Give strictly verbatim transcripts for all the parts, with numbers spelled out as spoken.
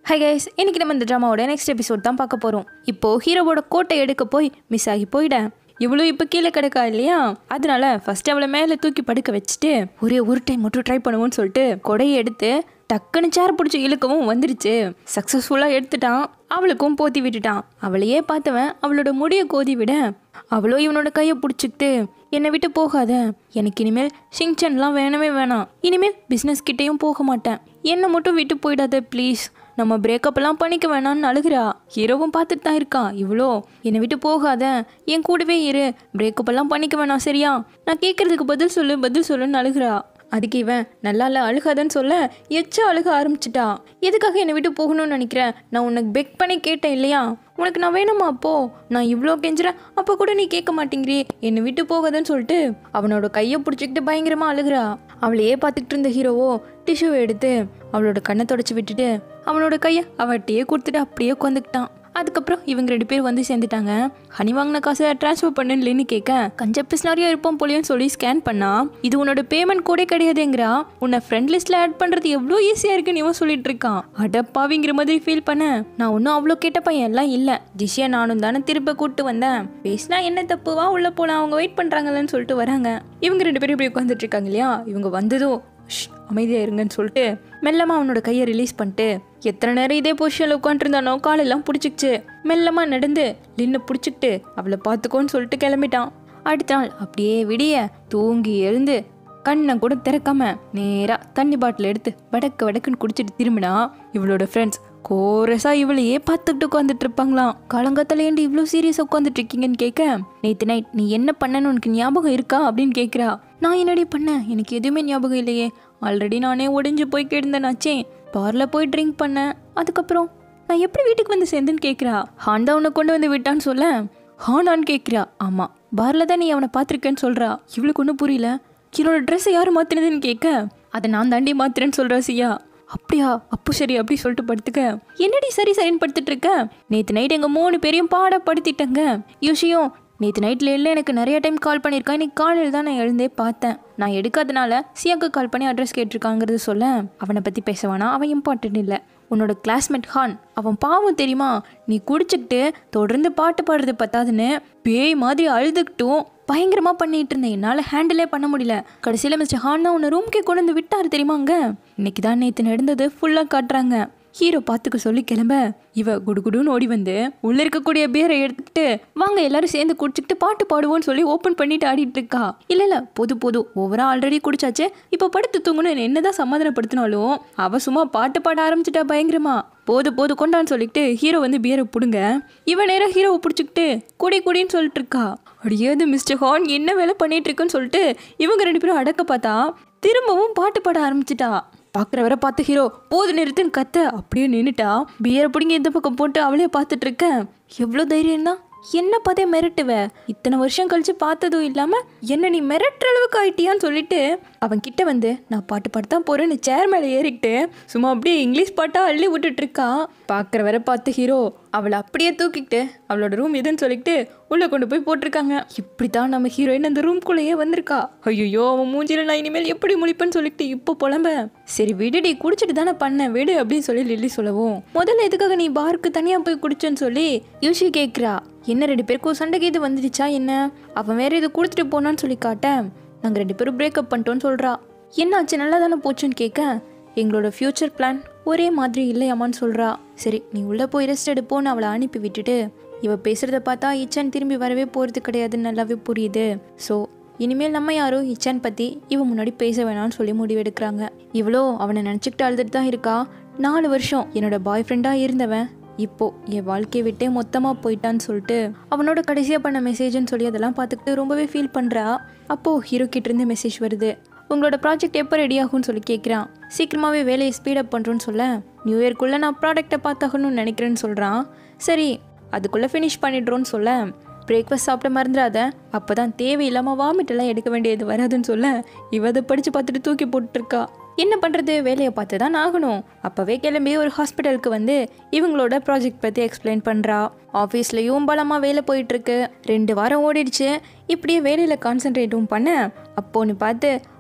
Hi guys, இன்னைக்கு நம்ம இந்த ட்ராமாவோட நெக்ஸ்ட் எபிசோட் தான் பார்க்க போகிறோம். இப்போது ஹீரோவோட கோட்டை எடுக்க போய் மிஸ் ஆகி போயிட்டேன். இவ்வளோ இப்போ கீழே கிடக்கா இல்லையா, அதனால ஃபர்ஸ்ட் அவளை மேலே தூக்கி படுக்க வச்சுட்டு ஒரே ஒரு டைம் மட்டும் ட்ரை பண்ணுவோன்னு சொல்லிட்டு கொடையை எடுத்து டக்குன்னு சேர் பிடிச்சி இழுக்கவும் வந்துடுச்சு. சக்ஸஸ்ஃபுல்லாக எடுத்துட்டான். அவளுக்கும் போத்தி விட்டுட்டான். அவளையே பார்த்தவன் அவளோட முடியை கோதி விட அவளோ இவனோட கையை பிடிச்சிக்கிட்டு என்னை விட்டு போகாத, எனக்கு இனிமேல் ஷிங்சன்லாம் வேணவே வேணாம், இனிமேல் பிஸ்னஸ் கிட்டேயும் போக மாட்டேன், என்னை மட்டும் விட்டு போயிடாத ப்ளீஸ், நம்ம பிரேக்கப் எல்லாம் பண்ணிக்க வேணான்னு அழுகிறா. ஹீரோவும் பார்த்துட்டு தான் இருக்கான். இவ்வளோ என்னை விட்டு போகாத, என் கூடவே இரு, பிரேக்கப் எல்லாம் பண்ணிக்க வேணாம் சரியா, நான் கேட்கறதுக்கு பதில் சொல்லு பதில் சொல்லுன்னு அழுகிறா. அதுக்கு இவன் நல்லா இல்லை அழுகாதன்னு சொல்ல எச்சா அழுக ஆரம்பிச்சிட்டா. எதுக்காக என்னை விட்டு போகணும்னு நினைக்கிறேன், நான் உனக்கு பெக் பண்ணி கேட்டேன் இல்லையா, உனக்கு நான் வேணுமா, அப்போ நான் இவ்வளோ கெஞ்சுறேன் அப்போ கூட நீ கேட்க மாட்டேங்கிறே, என்னை விட்டு போகாதன்னு சொல்லிட்டு அவனோட கையை பிடிச்சிக்கிட்டு பயங்கரமாக அழுகிறா. அவளையே பார்த்துக்கிட்டு இருந்த ஹீரோவோ டிஷ்யூவை எடுத்து அவளோட கண்ணை தொடச்சி விட்டுட்டு அவனோட கையை அவட்டையே கொடுத்துட்டு அப்படியே உட்காந்துக்கிட்டான். அதுக்கப்புறம் இவங்க ரெண்டு பேர் வந்து சேர்ந்துட்டாங்க. ஹனி வாங்கின காசை ட்ரான்ஸ்ஃபர் பண்ணுன்னு கேட்க கஞ்ச பிஸ்னாரியா இருப்போம் போலியோன்னு சொல்லி ஸ்கேன் பண்ணா இது உன்னோட பேமெண்ட் கூட கிடையாதுங்கிறா. உன்னை ஃப்ரெண்ட் லிஸ்ட்ல ஆட் பண்றது எவ்வளோ ஈஸியா இருக்குன்னு இவன் சொல்லிட்டு இருக்கான். அடப்பாவிங்கிற மாதிரி ஃபீல் பண்ண நான் ஒன்னும் அவ்வளோ கேட்ட பையன் எல்லாம் இல்ல, ஜிஷியா நானும் தானே திரும்ப கூப்பிட்டு வந்தேன், பேசினா என்ன தப்புவா, உள்ள போலாம் அவங்க வெயிட் பண்றாங்கன்னு சொல்லிட்டு வராங்க. இவங்க ரெண்டு பேரும் இப்படி உட்காந்துட்டு இருக்காங்க இல்லையா, இவங்க வந்ததும் அமைதியா இருங்கன்னு சொல்லிட்டு மெல்லமா அவனோட கையை ரிலீஸ் பண்ணிட்டு எத்தனை நேரம் இதே பொசிஷன்ல உட்காந்துருந்தானோ காலெல்லாம் பிடிச்சிக்கிச்சு. மெல்லமா நடந்து நின்று பிடிச்சிக்கிட்டு அவளை பார்த்துக்கோன்னு சொல்லிட்டு கிளம்பிட்டான். அடுத்த நாள் அப்படியே விடிய தூங்கி எழுந்து கண்ணை கூட திறக்காம நேரா தண்ணி பாட்டில் எடுத்து வடக்கு வடக்குன்னு குடிச்சிட்டு திரும்பினா இவளோட ஃப்ரெண்ட்ஸ் கோரஸா இவளையே பார்த்துக்கிட்டு உட்காந்துட்டு இருப்பாங்களாம். காலங்காத்தால ஏண்டி இவ்வளோ சீரியஸா உட்காந்துட்டு இருக்கீங்கன்னு கேட்க நேற்று நைட் நீ என்ன பண்ணன்னு உனக்கு ஞாபகம் இருக்கா அப்படின்னு கேட்குறா. நான் என்னடி பண்ணேன், எனக்கு எதுவுமே ஞாபகம் இல்லையே, ஆல்ரெடி நானே ஒடிஞ்சு போய் கேடுந்தேனாச்சே, பார்ல போய் ட்ரிங்க் பண்ணேன், அதுக்கப்புறம் நான் எப்படி வீட்டுக்கு வந்து சேர்ந்தேன்னு கேட்குறா. ஹான் தான் உன்னை கொண்டு வந்து விட்டான்னு சொல்ல ஹானான்னு கேட்குறா. ஆமாம் பார்ல தான் நீ அவனை பார்த்துருக்கேன்னு சொல்கிறா. இவளுக்கு ஒன்றும் புரியல. என்னோட ட்ரெஸ்ஸை யார் மாற்றினதுன்னு கேட்க அதை நான் தாண்டி மாத்துறேன்னு சொல்கிறா சியா. அப்படியா, அப்போ சரி அப்படி சொல்லிட்டு படுத்துக்க. என்னடி சரி சரின்னு படுத்துட்டு இருக்க, நேற்று நைட் எங்கள் மூணு பேரையும் பாடப்படுத்திட்டங்க. யோசியும் நேற்று நைட்டில் இல்லை எனக்கு நிறைய டைம் கால் பண்ணியிருக்கான், இன்னைக்கு காலையில் தான் நான் எழுந்தே பார்த்தேன், நான் எடுக்காதனால சியாக்கு கால் பண்ணி அட்ரஸ் கேட்டிருக்காங்கிறது சொல்ல அவனை பற்றி பேசவானா, அவன் இம்பார்ட்டன்ட் இல்லை. உன்னோட கிளாஸ்மேட் ஹான் அவன் பாவம் தெரியுமா, நீ குடிச்சிக்கிட்டு தொடர்ந்து பாட்டு பாடுறது பத்தாதுன்னு பேய் மாதிரி அழுதுகிட்டும் பயங்கரமாக பண்ணிட்டு இருந்தேன், என்னால் ஹேண்டிலே பண்ண முடியல. கடைசியில் மிஸ்டர் ஹான் தான் உன்னை ரூம்கே கொண்டு வந்து விட்டாரு தெரியுமாங்க. இன்னைக்கு தான் நேற்று நடந்தது ஃபுல்லாக காட்டுறாங்க. ஹீரோ பார்த்துக்க சொல்லி கிளம்ப இவ குடுகுடுன்னு ஓடி வந்து உள்ள இருக்கக்கூடிய பேரை எடுத்துக்கிட்டு வாங்க எல்லாரும் சேர்ந்து குடிச்சிக்கிட்டு பாட்டு பாடுவோன்னு சொல்லி ஓப்பன் பண்ணிட்டு ஆடிட்டு இருக்கா. இல்ல இல்ல போது போதும், ஓவரா ஆல்ரெடி குடிச்சாச்சு, இப்ப படுத்து தூங்கணும் என்னதான் சமாதானப்படுத்தினாலும் அவ சும்மா பாட்டு பாட ஆரம்பிச்சுட்டா பயங்கரமா. போது போது கொண்டான்னு சொல்லிட்டு ஹீரோ வந்து பியரை பிடுங்க இவன் நேரம் ஹீரோவை பிடிச்சிக்கிட்டு குடி குடின்னு சொல்லிட்டு இருக்கா. அடியாது மிஸ்டர் ஹான் என்ன வேலை பண்ணிட்டு இருக்குன்னு சொல்லிட்டு இவங்க ரெண்டு பேரும் அடக்க பார்த்தா திரும்பவும் பாட்டு பாட ஆரம்பிச்சிட்டா. பார்க்குறவரை பார்த்து ஹீரோ போது நிறுத்துன்னு கத்த அப்படியே நின்றுட்டா. பியரை பிடிங்கி இந்த பக்கம் போட்டு அவளே பார்த்துட்டு இருக்க. எவ்வளோ தைரியம் தான், என்ன பார்த்தே மிரட்டுவ, இத்தனை வருஷம் கழிச்சு பார்த்ததும் இல்லாமல் என்ன நீ மிரட்டுற அளவுக்கு ஆயிட்டியான்னு சொல்லிட்டு அவன் கிட்ட வந்து நான் பாட்டு பாட்டுதான் போறேன்னு சேர் மேலே ஏறிக்கிட்டு சும்மா அப்படியே இங்கிலீஷ் பாட்டா அள்ளி விட்டுட்டு இருக்கா. பார்க்குறவரை பார்த்து ஹீரோ அவளை அப்படியே தூக்கிக்கிட்டு அவளோட ரூம் எதுன்னு சொல்லிட்டு உள்ள கொண்டு போய் போட்டிருக்காங்க. இப்படித்தான் நம்ம ஹீரோயின் அந்த ரூம்குள்ளேயே வந்திருக்கா. ஐயோ அவன் மூஞ்சில நான் இனிமேல் எப்படி முடிப்பேன்னு சொல்லிட்டு இப்போ புலம்ப. சரி விடுடி, குடிச்சிட்டு தானே பண்ண விடு அப்படின்னு சொல்லி லில்லி சொல்லவும் முதல்ல எதுக்காக நீ பாருக்கு தனியா போய் குடிச்சேன்னு சொல்லி யூஷி கேட்குறா. என்ன ரெண்டு பேருக்கும் சண்டை கேது வந்துடுச்சா என்ன, அவன் வேற இது கொடுத்துட்டு போனான்னு சொல்லி காட்ட நாங்கள் ரெண்டு பேரும் பிரேக்கப் பண்ணிட்டோன்னு சொல்கிறா. என்னாச்சு நல்லா தானே போச்சுன்னு கேட்க எங்களோட ஃப்யூச்சர் பிளான் ஒரே மாதிரி இல்லையாமான்னு சொல்கிறா. சரி நீ உள்ளே போய் ரெஸ்ட் எடுப்போன்னு அவளை அனுப்பி விட்டுட்டு இவ பேசுகிறத பார்த்தா இச்சான் திரும்பி வரவே போகிறது கிடையாதுன்னு நல்லாவே புரியுது. ஸோ இனிமேல் நம்ம யாரும் இச்சான் பற்றி இவன் முன்னாடி பேச வேணாம்னு சொல்லி முடிவெடுக்கிறாங்க. இவ்வளோ அவனை நினச்சிக்கிட்டு அழுதுட்டு தான் இருக்கா. நாலு வருஷம் என்னோட பாய் ஃப்ரெண்டாக இருந்தவன் இப்போ என் வாழ்க்கையை விட்டே மொத்தமாக போயிட்டான்னு சொல்லிட்டு அவனோட கடைசியாக பண்ண மெசேஜ்னு சொல்லி அதெல்லாம் பார்த்துக்கிட்டு ரொம்பவே ஃபீல் பண்ணுறா. அப்போது ஹீரோ கிட்டேருந்து மெசேஜ் வருது. உங்களோட ப்ராஜெக்ட் எப்போ ரெடி ஆகும்னு சொல்லி கேட்குறான். சீக்கிரமாகவே வேலையை ஸ்பீடப் பண்ணுறோன்னு சொல்ல நியூ இயர்க்குள்ளே நான் ப்ராடக்டை பார்த்தாகணும்னு நினைக்கிறேன்னு சொல்கிறான். சரி அதுக்குள்ளே ஃபினிஷ் பண்ணிடுறோன்னு சொல்ல பிரேக்ஃபாஸ்ட் சாப்பிட மறந்துடாத, அப்போ தான் தேவையில்லாமல் வாமிட்டெல்லாம் எடுக்க வேண்டியது வராதுன்னு சொல்ல இவ அதை படித்து பார்த்துட்டு தூக்கி போட்டுருக்கா. என்ன பண்ணுறது, வேலையை பார்த்து தான் ஆகணும். அப்போவே கிளம்பி ஒரு ஹாஸ்பிட்டலுக்கு வந்து இவங்களோட ப்ராஜெக்ட் பற்றி எக்ஸ்பிளைன் பண்ணுறா. ஆஃபீஸ்லேயும் பலமாக வேலை போயிட்டுருக்கு. ரெண்டு வாரம் ஓடிடுச்சு. இப்படியே வேலையில் கான்சென்ட்ரேட்டும் பண்ண அப்போன்னு பார்த்து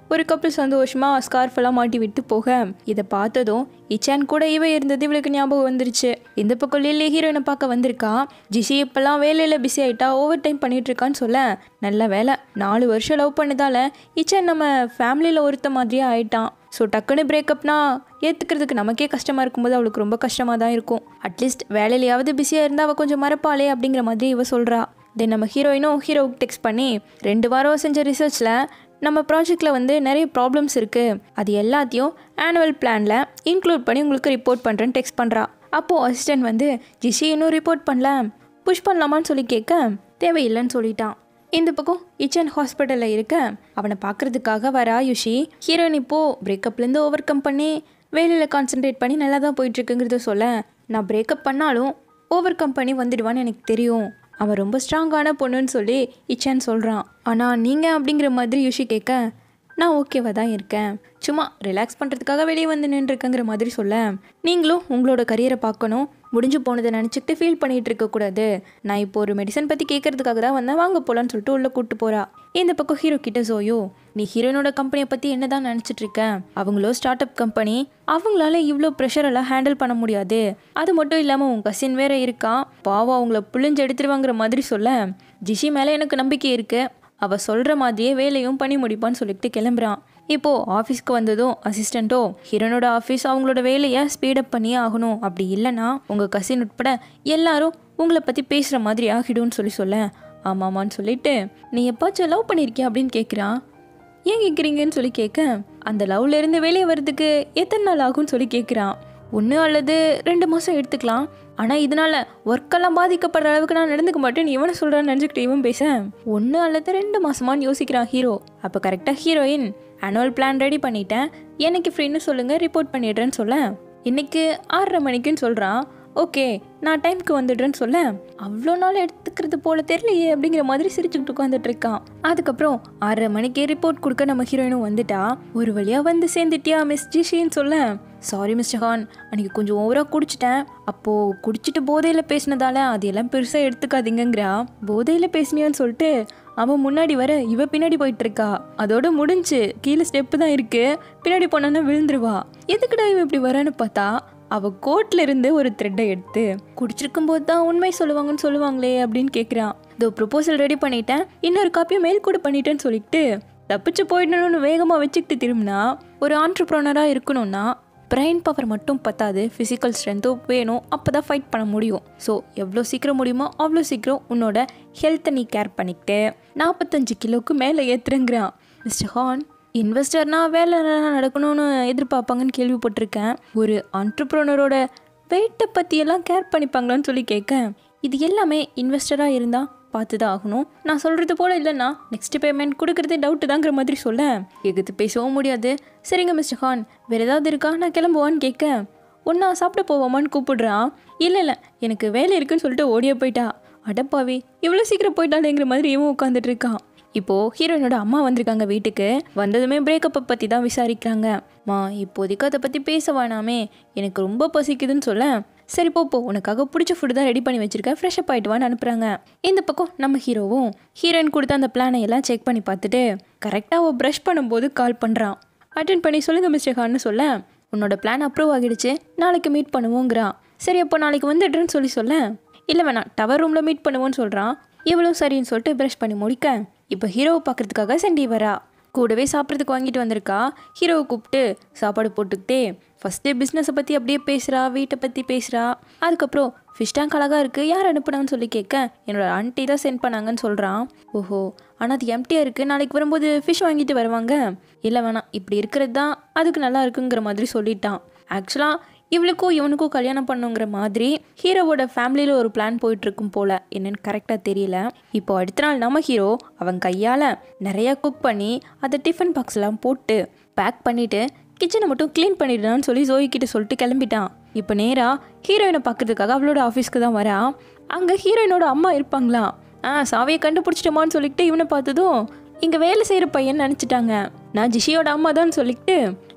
ஒரு கப்பல் சந்தோஷமா ஸ்கார்ஃப் எல்லாம் மாட்டி விட்டு போக இதை பார்த்ததும் இச்சான் கூட இவ இருந்தது இவளுக்கு ஞாபகம் வந்துருச்சு. இந்த பக்கம் லில்லி ஹீரோயினை பார்க்க வந்திருக்கா. ஜிஷி இப்பெல்லாம் வேலையில பிஸி ஆயிட்டா, ஓவர் டைம் பண்ணிட்டு இருக்கான்னு சொல்ல, நல்ல வேலை நாலு வருஷம் லவ் பண்ணதால இச்சான் நம்ம ஃபேமிலியில ஒருத்த மாதிரியே ஆயிட்டான். ஸோ டக்குன்னு பிரேக்கப்னா ஏற்றுக்கிறதுக்கு நமக்கே கஷ்டமாக இருக்கும்போது அவளுக்கு ரொம்ப கஷ்டமாக தான் இருக்கும். அட்லீஸ்ட் வேலையிலையாவது பிஸியாக இருந்தால் அவள் கொஞ்சம் மறப்பாளே அப்படிங்கிற மாதிரி இவ சொல்கிறா. தென் நம்ம ஹீரோயினும் ஹீரோவுக்கு டெக்ஸ்ட் பண்ணி ரெண்டு வாரம் செஞ்ச ரிசர்ச்சில் நம்ம ப்ராஜெக்டில் வந்து நிறைய ப்ராப்ளம்ஸ் இருக்குது, அது எல்லாத்தையும் ஆனுவல் பிளானில் இன்க்ளூட் பண்ணி உங்களுக்கு ரிப்போர்ட் பண்ணுறேன்னு டெக்ஸ்ட் பண்ணுறா. அப்போது அசிஸ்டன்ட் வந்து ஜிஷி இன்னும் ரிப்போர்ட் பண்ணல, புஷ் பண்ணலாமான்னு சொல்லி கேட்க தேவையில்லைன்னு சொல்லிட்டான். இந்த பக்கம் இச்சன் ஹாஸ்பிட்டலில் இருக்க அவனை பார்க்குறதுக்காக வர ஆயுஷி ஹீரோயின் இப்போது பிரேக்கப்லேருந்து ஓவர் கம் பண்ணி வேலையில் கான்சென்ட்ரேட் பண்ணி நல்லா தான் போயிட்டுருக்குங்கிறத சொல்ல, நான் பிரேக்கப் பண்ணாலும் ஓவர் கம் பண்ணி வந்துடுவான்னு எனக்கு தெரியும், அவன் ரொம்ப ஸ்ட்ராங்கான பொண்ணுன்னு சொல்லி இச்சன் சொல்கிறான். ஆனால் நீங்கள் அப்படிங்கிற மாதிரி யூஷி கேட்க, நான் ஓகேவா தான் இருக்கேன், சும்மா ரிலாக்ஸ் பண்ணுறதுக்காக வெளியே வந்து நின்றுருக்கேங்கிற மாதிரி சொல்ல, நீங்களும் உங்களோட கரியரை பார்க்கணும், முடிஞ்சு போனதை நினச்சிக்கிட்டு ஃபீல் பண்ணிகிட்டு இருக்கக்கூடாது, நான் இப்போ ஒரு மெடிசன் பற்றி கேட்கறதுக்காக தான் வந்தேன், வாங்க போகலான்னு சொல்லிட்டு உள்ளே கூப்பிட்டு போகிறா. இந்த பக்கம் ஹீரோ கிட்ட சோயோ, நீ ஹீரோனோட கம்பெனியை பற்றி என்ன தான் நினச்சிட்டு இருக்க, அவங்களோ ஸ்டார்ட் அப் கம்பெனி, அவங்களால இவ்வளோ ப்ரெஷரெல்லாம் ஹேண்டில் பண்ண முடியாது, அது மட்டும் இல்லாமல் உன் கசின் வேற இருக்கான், பாவம் அவங்கள புளிஞ்சு எடுத்துருவாங்கிற மாதிரி சொல்ல, ஜிஷி மேலே எனக்கு நம்பிக்கை இருக்குது, அவள் சொல்கிற மாதிரியே வேலையும் பண்ணி முடிப்பான்னு சொல்லிட்டு கிளம்புறான். இப்போது ஆஃபீஸ்க்கு வந்ததும் அசிஸ்டண்ட்டோ ஹீரோனோட ஆஃபீஸ் அவங்களோட வேலையை ஸ்பீடப் பண்ணியே ஆகணும், அப்படி இல்லைன்னா உங்கள் கசின் உட்பட எல்லாரும் உங்களை பற்றி பேசுகிற மாதிரி ஆகிடும்னு சொல்லி சொல்ல, ஆமாமான்னு சொல்லிட்டு நீ எப்பாச்சும் லவ் பண்ணியிருக்கியா அப்படின்னு கேட்குறான். ஏன் கேட்குறீங்கன்னு சொல்லி கேட்க, அந்த லவ்லேருந்து வெளியே வர்றதுக்கு எத்தனை நாள் ஆகும்னு சொல்லி கேட்குறான். ஒன்று அல்லது ரெண்டு மாதம் எடுத்துக்கலாம், ஆனால் இதனால் ஒர்க்கெல்லாம் பாதிக்கப்படுற அளவுக்கு நான் நடந்துக்க மாட்டேன்னு இவனை சொல்கிறான்னு நினச்சிக்கிட்டு இவன் பேச, ஒன்று அல்லது ரெண்டு மாதமானு யோசிக்கிறான் ஹீரோ. அப்போ கரெக்டாக ஹீரோயின் ஆனுவல் பிளான் ரெடி பண்ணிட்டேன், எனக்கு ஃப்ரீன்னு சொல்லுங்கள், ரிப்போர்ட் பண்ணிடுறேன்னு சொல்ல, இன்றைக்கி ஆறரை மணிக்குன்னு சொல்கிறான். ஓகே நான் டைமுக்கு வந்துடுறேன்னு சொல்ல, அவ்வளோ நாள் எடுத்துக்கிறது போல தெரியலையே அப்படிங்கிற மாதிரி சிரிச்சுக்கிட்டு உட்காந்துட்டு இருக்கான். அதுக்கப்புறம் ஆறரை மணிக்கு ரிப்போர்ட் கொடுக்க நம்ம ஹீரோயினும் வந்துட்டா. ஒரு வழியாக வந்து சேர்ந்துட்டியா மிஸ் ஜிஷின்னு சொல்ல, சாரி மிஸ்டர் ஹான், அன்றைக்கி கொஞ்சம் ஓவராக குடிச்சிட்டேன், அப்போது குடிச்சிட்டு போதையில் பேசினதால அதையெல்லாம் பெருசாக எடுத்துக்காதீங்கிறா. போதையில் பேசினியான்னு சொல்லிட்டு அவன் முன்னாடி வர இவ பின்னாடி போயிட்டு இருக்கா. அதோட முடிஞ்சு கீழே ஸ்டெப்பு தான் இருக்கு, பின்னாடி போனான்னா விழுந்துருவா. எதுக்குடா இவ இப்படி வரான்னு பார்த்தா அவள் கோட்ல இருந்து ஒரு த்ரெட்டை எடுத்து குடிச்சிருக்கும் போது தான் உண்மை சொல்லுவாங்கன்னு சொல்லுவாங்களே அப்படின்னு கேட்குறான். இதோ ப்ரொபோசல் ரெடி பண்ணிட்டேன், இன்னொரு காப்பியை மெயில் கூட பண்ணிட்டேன்னு சொல்லிட்டு தப்பிச்சு போயிடணும்னு வேகமாக வச்சுக்கிட்டு திரும்பினா, ஒரு ஆண்டர்ப்ரனராக இருக்கணும்னா பிரெயின் பவர் மட்டும் பத்தாது, ஃபிசிக்கல் ஸ்ட்ரென்த்தும் வேணும், அப்போ தான் ஃபைட் பண்ண முடியும். ஸோ எவ்வளோ சீக்கிரம் முடியுமோ அவ்வளோ சீக்கிரம் உன்னோட ஹெல்த்தை நீ கேர் பண்ணிக்கிட்டு நாற்பத்தஞ்சு கிலோவுக்கு மேலே ஏற்றுறங்கிறான். மிஸ்டர் ஹான், இன்வெஸ்டர்னா வேலை நடக்கணும்னு எதிர்பார்ப்பாங்கன்னு கேள்விப்பட்டிருக்கேன், ஒரு ஆண்டர்ப்ரனரோட வெயிட்டை பற்றியெல்லாம் கேர் பண்ணிப்பாங்களான்னு சொல்லி கேட்க, இது எல்லாமே இன்வெஸ்டராக இருந்தால் பார்த்து தான் ஆகணும், நான் சொல்கிறது போல் இல்லைன்னா நெக்ஸ்ட் பேமெண்ட் கொடுக்குறதே டவுட்டு தாங்கிற மாதிரி சொல்ல, எகுத்து பேசவும் முடியாது. சரிங்க மிஸ்டர் ஹான், வேறு ஏதாவது இருக்கா, நான் கிளம்புவான்னு கேட்க, ஒன்றா சாப்பிட போவோமான்னு கூப்பிடுறான். இல்லை இல்லை எனக்கு வேலை இருக்குன்னு சொல்லிட்டு ஓடியே போயிட்டா. அடப்பாவி, இவ்வளோ சீக்கிரம் போயிட்டாலேங்கிற மாதிரி இவன் உட்காந்துட்டு இருக்கான். இப்போது ஹீரோயினோட அம்மா வந்திருக்காங்க வீட்டுக்கு. வந்ததுமே பிரேக்கப்பை பற்றி தான் விசாரிக்கிறாங்க. மா இப்போதைக்கு அதை பற்றி பேச வேணாமே, எனக்கு ரொம்ப பசிக்குதுன்னு சொல்ல, சரி போப்போ உனக்காக பிடிச்ச ஃபுட்டு தான் ரெடி பண்ணி வச்சிருக்கேன், ஃப்ரெஷ்அப் ஆகிட்டு வான்னு அனுப்புகிறாங்க. இந்த பக்கம் நம்ம ஹீரோவும் ஹீரோயின் கொடுத்த அந்த பிளானை எல்லாம் செக் பண்ணி பார்த்துட்டு கரெக்டாக அவள் ப்ரஷ் பண்ணும்போது கால் பண்ணுறான். அட்டென்ட் பண்ணி சொல்லுங்கள் மிஸ்டர் ஹான்னு சொல்ல, உன்னோட பிளான் அப்ரூவ் ஆகிடுச்சு, நாளைக்கு மீட் பண்ணுவோங்கிறான். சரி அப்போ நாளைக்கு வந்துடுறேன்னு சொல்லி சொல்ல, இல்லை வேணாம் டவர் ரூமில் மீட் பண்ணுவோன்னு சொல்கிறான். இவ்வளோ சரின்னு சொல்லிட்டு ப்ரஷ் பண்ணி முடிக்க, இப்போ ஹீரோவை பார்க்குறதுக்காக சென்டி வரா. கூடவே சாப்பிட்றதுக்கு வாங்கிட்டு வந்திருக்கா. ஹீரோவை கூப்பிட்டு சாப்பாடு போட்டுக்கிட்டே ஃபஸ்ட்டு பிஸ்னஸை பற்றி அப்படியே பேசுகிறா, வீட்டை பற்றி பேசுகிறா. அதுக்கப்புறம் ஃபிஷ் டேங்க் அழகாக இருக்குது, யார் அனுப்புனான்னு சொல்லி கேட்க, என்னோட ஆண்டி தான் சென்ட் பண்ணாங்கன்னு சொல்கிறான். ஓஹோ, ஆனால் அது எம்டியாக இருக்குது, நாளைக்கு வரும்போது ஃபிஷ் வாங்கிட்டு வருவாங்க. இல்லை வேணாம், இப்படி இருக்கிறது தான் அதுக்கு நல்லா இருக்குங்கிற மாதிரி சொல்லிட்டான். ஆக்சுவலாக இவளுக்கும் இவனுக்கும் கல்யாணம் பண்ணுங்கிற மாதிரி ஹீரோவோட ஃபேமிலியில் ஒரு பிளான் போயிட்டுருக்கும் போல், என்னென்னு கரெக்டாக தெரியல. இப்போ அடுத்த நாள் நம்ம ஹீரோ அவன் கையால் நிறையா குக் பண்ணி அதை டிஃபன் பாக்ஸ்லாம் போட்டு பேக் பண்ணிவிட்டு கிச்சனை மட்டும் க்ளீன் பண்ணிடுறான்னு சொல்லி ஜோயிக்கிட்ட சொல்லிட்டு கிளம்பிட்டான். இப்போ நேராக ஹீரோயினை பார்க்கறதுக்காக அவளோட ஆஃபீஸ்க்கு தான் வரா. அங்கே ஹீரோயினோட அம்மா இருப்பாங்களா. ஆ சாவியை கண்டுபிடிச்சிட்டோமான்னு சொல்லிட்டு இவனை பார்த்ததும் இங்கே வேலை செய்கிற பையன் நினச்சிட்டாங்க. நான் ஜிஷியோட அம்மா தான் சொல்லிட்டு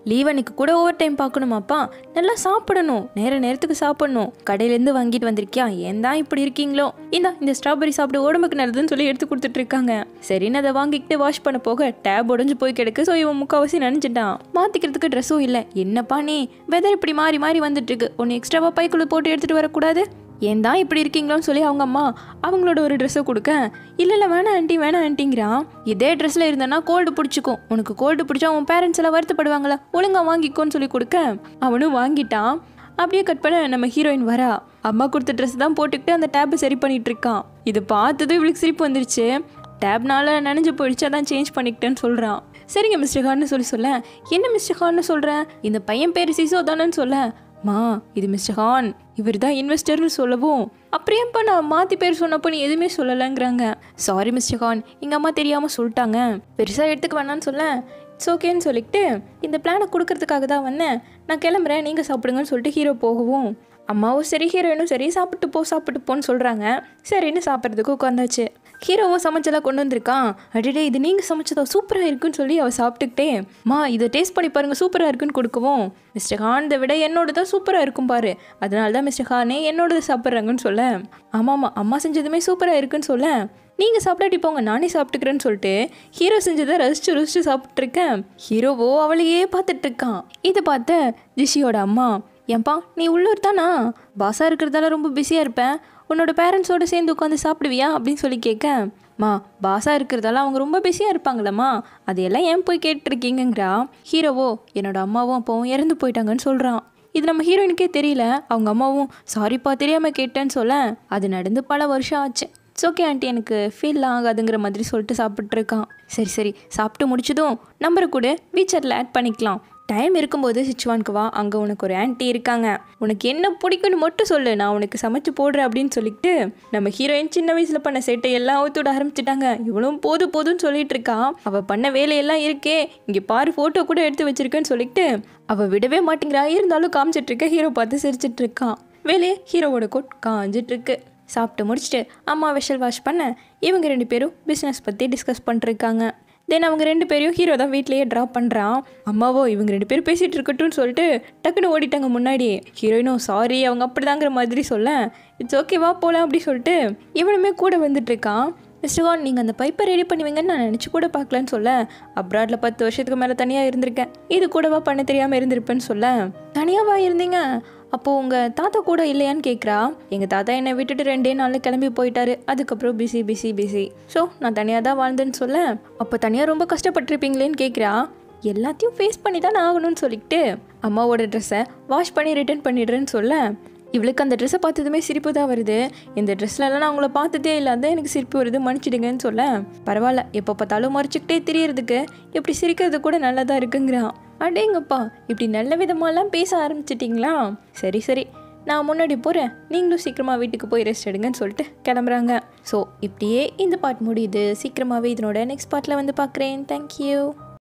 லீவ் அன்னைக்கு கூட ஓவர் டைம் பார்க்கணுமாப்பா, நல்லா சாப்பிடணும், நேர நேரத்துக்கு சாப்பிடணும், கடையிலேருந்து வாங்கிட்டு வந்திருக்கியா, ஏன் தான் இப்படி இருக்கீங்களோ, இந்தா இந்த ஸ்ட்ராபெரி சாப்பிட்டு உடம்புக்கு நல்லதுன்னு சொல்லி எடுத்து கொடுத்துட்டு இருக்காங்க. சரின்னு அதை வாங்கிக்கிட்டு வாஷ் பண்ண போக டேப் உடஞ்சு போய் கிடக்கு. ஸோ இவன் முக்கால்வாசி நினைச்சிட்டான். மாற்றிக்கிறதுக்கு ட்ரெஸ்ஸும் இல்லை. என்னப்பா நீ வெதர் இப்படி மாறி மாறி வந்துட்டு இருக்கு, ஒன்று எக்ஸ்ட்ராவா பைக்குள்ள போட்டு எடுத்துகிட்டு வரக்கூடாது, ஏன் தான் இப்படி இருக்கீங்களோன்னு சொல்லி அவங்க அம்மா அவங்களோட ஒரு ட்ரெஸ்ஸை கொடுக்க, இல்லை இல்லை வேணாம் ஆண்டி வேணாம் ஆண்டிங்கிறான். இதே ட்ரெஸ்ஸில் இருந்தேன்னா கோல்டு பிடிச்சிக்கும், உனக்கு கோல்டு பிடிச்சா உன் பேரண்ட்ஸ் எல்லாம் வருத்தப்படுவாங்களா, ஒழுங்காக வாங்கிக்கோன்னு சொல்லி கொடுக்க அவனும் வாங்கிட்டான். அப்படியே கட் பண்ண நம்ம ஹீரோயின் வரா. அம்மா கொடுத்த ட்ரெஸ் தான் போட்டுக்கிட்டு அந்த டேப்பை சரி பண்ணிட்டு இருக்கான். இது பார்த்ததும் இவளுக்கு சிரிப்பு வந்துருச்சு. டேப்னால நனைஞ்சு போயிடுச்சு, அதான் சேஞ்ச் பண்ணிக்கிட்டேன்னு சொல்கிறான். சரிங்க மிஸ்டர் ஹான்னு சொல்லி சொல்ல, என்ன மிஸ்டர் ஹான்னு சொல்கிறேன், இந்த பையன் பேர் சிசோ தானேன்னு சொல்ல, மா இது மிஸ்டர் ஹான், இவர் தான் இன்வெஸ்டர்னு சொல்லவும், அப்படியேப்பா நான் மாற்றி பேர் சொன்னப்போ நீ எதுவுமே சொல்லலைங்கிறாங்க. சாரி மிஸ்டர் ஹான், எங்கள் அம்மா தெரியாமல் சொல்லிட்டாங்க, பெருசாக எடுத்துக்க வேணான்னு சொல்ல, இட்ஸ் ஓகேன்னு சொல்லிக்கிட்டு இந்த பிளானை கொடுக்கறதுக்காக தான் வந்தேன், நான் கிளம்புறேன், நீங்கள் சாப்பிடுங்கன்னு சொல்லிட்டு ஹீரோ போகவும், அம்மாவும் சரி ஹீரோயினும் சரி சாப்பிட்டு போ சாப்பிட்டு போன்னு சொல்கிறாங்க. சரின்னு சாப்பிட்றதுக்கு உட்காந்தாச்சு. ஹீரோவும் சமைச்செல்லாம் கொண்டு வந்திருக்கான். அடிடே இது நீங்கள் சமைச்சதா சூப்பராக இருக்குன்னு சொல்லி அவள் சாப்பிட்டுக்கிட்டே, மா இதை டேஸ்ட் பண்ணி பாருங்கள் சூப்பராக இருக்குன்னு கொடுக்கவும், மிஸ்டர் ஹான் இதை விட என்னோட தான் சூப்பராக இருக்கும் பாரு, அதனால தான் மிஸ்டர் ஹானே என்னோடது சாப்பிட்றாங்கன்னு சொல்ல, ஆமாம்மா அம்மா செஞ்சதுமே சூப்பராக இருக்குன்னு சொல்ல, நீங்கள் சாப்பிட்டாட்டி போங்க நானே சாப்பிட்டுக்கிறேன்னு சொல்லிட்டு ஹீரோ செஞ்சதை ரசிச்சு ருசிச்சு சாப்பிட்ருக்கேன். ஹீரோவோ அவளையே பார்த்துட்டு இருக்கான். இதை பார்த்த ஜிஷியோட அம்மா, ஏன்பா நீ உள்ளூர் தானா, பாஸாக இருக்கிறதால ரொம்ப பிஸியாக இருப்பேன், உன்னோட பேரண்ட்ஸோடு சேர்ந்து உட்காந்து சாப்பிடுவியா அப்படின்னு சொல்லி கேட்க, மா பாஸாக இருக்கிறதால அவங்க ரொம்ப பிஸியாக இருப்பாங்களம்மா, அதையெல்லாம் ஏன் போய் கேட்டுருக்கீங்கிறா. ஹீரோவோ என்னோட அம்மாவும் அப்பாவும் இறந்து போயிட்டாங்கன்னு சொல்கிறான். இது நம்ம ஹீரோயினுக்கே தெரியல. அவங்க அம்மாவும் சாரிப்பா தெரியாமல் கேட்டேன்னு சொல்ல, அது நடந்து பல வருஷம் ஆச்சு, இட்ஸ் ஓகே ஆண்டி எனக்கு ஃபீல் ஆகாதுங்கிற மாதிரி சொல்லிட்டு சாப்பிட்ருக்கான். சரி சரி சாப்பிட்டு முடிச்சதும் நம்பரை கூட வீச்சரில் ஆட் பண்ணிக்கலாம், டைம் இருக்கும்போது சிச்சுவானுக்கு வா, அங்கே உனக்கு ஒரு ஆன்ட்டி இருக்காங்க, உனக்கு என்ன பிடிக்கும்னு மட்டும் சொல்லு, நான் உனக்கு சமைச்சு போடுறேன் அப்படின்னு சொல்லிட்டு நம்ம ஹீரோயின் சின்ன வயசில் பண்ண சேட்டை எல்லாம் அவுத்துட ஆரம்பிச்சிட்டாங்க. இவளும் போது போதுன்னு சொல்லிட்டு இருக்கான். அவள் பண்ண வேலையெல்லாம் இருக்கே, இங்கே பாரு ஃபோட்டோ கூட எடுத்து வச்சிருக்கேன்னு சொல்லிட்டு அவள் விடவே மாட்டேங்கிறா. இருந்தாலும் காமிச்சிட்டு இருக்க ஹீரோ பார்த்து சிரிச்சிட்டு இருக்கான். வேலையே ஹீரோவோட கோட் காஞ்சிட்டு இருக்கு. சாப்பிட்டு முடிச்சுட்டு அம்மா வெஷல் வாஷ் பண்ண இவங்க ரெண்டு பேரும் பிஸ்னஸ் பற்றி டிஸ்கஸ் பண்ணிருக்காங்க. தென் அவங்க ரெண்டு பேரையும் ஹீரோ தான் வீட்லேயே ட்ராப் பண்ணுறான். அம்மாவோ இவங்க ரெண்டு பேரும் பேசிகிட்டு இருக்கட்டும்னு சொல்லிட்டு டக்குன்னு ஓடிட்டாங்க முன்னாடி. ஹீரோயினும் சாரி அவங்க அப்படிதாங்கிற மாதிரி சொல்ல, இட்ஸ் ஓகேவா போகலாம் அப்படி சொல்லிட்டு இவனுமே கூட வந்துட்டுருக்கான். மிஸ்டர் ஹான் நீங்கள் அந்த பைப்பை ரெடி பண்ணுவீங்கன்னு நான் நினச்சி கூட பார்க்கலான்னு சொல்ல, அப்ராடில் பத்து வருஷத்துக்கு மேலே தனியாக இருந்திருக்கேன், இது கூடவா பண்ண தெரியாமல் இருந்திருப்பேன்னு சொல்ல, தனியாவா இருந்தீங்க, அப்போது உங்கள் தாத்தா கூட இல்லையான்னு கேட்குறா. எங்கள் தாத்தா என்னை விட்டுட்டு ரெண்டே நாளில் கிளம்பி போயிட்டாரு, அதுக்கப்புறம் பிஸி பிஸி பிஸி ஸோ நான் தனியாக தான் வாழ்ந்தேன்னு சொல்ல, அப்போ தனியாக ரொம்ப கஷ்டப்பட்டிருப்பீங்களேன்னு கேட்குறா. எல்லாத்தையும் ஃபேஸ் பண்ணி தான் ஆகணும்னு சொல்லிக்கிட்டு அம்மாவோட ட்ரெஸ்ஸை வாஷ் பண்ணி ரிட்டர்ன் பண்ணிடுறேன்னு சொல்ல, இவளுக்கு அந்த ட்ரெஸ்ஸை பார்த்ததுமே சிரிப்பு தான் வருது. இந்த ட்ரெஸ்லலாம் நான் அவங்கள பார்த்ததே இல்லாத எனக்கு சிரிப்பு வருது, மன்னிச்சிடுங்கன்னு சொல்ல, பரவாயில்ல எப்போ பார்த்தாலும் மறைச்சிக்கிட்டே தெரியறதுக்கு இப்படி சிரிக்கிறது கூட நல்லா தான் இருக்குங்கிறான். அடேங்கப்பா இப்படி நல்ல விதமாலாம் பேச ஆரம்பிச்சிட்டிங்களா, சரி சரி நான் முன்னாடி போகிறேன், நீங்களும் சீக்கிரமாக வீட்டுக்கு போய் ரெஸ்ட் எடுங்கன்னு சொல்லிட்டு கிளம்புறாங்க. ஸோ இப்படியே இந்த பார்ட் முடியுது. சீக்கிரமாகவே இதனோட நெக்ஸ்ட் பார்ட்டில் வந்து பார்க்குறேன். தேங்க்யூ.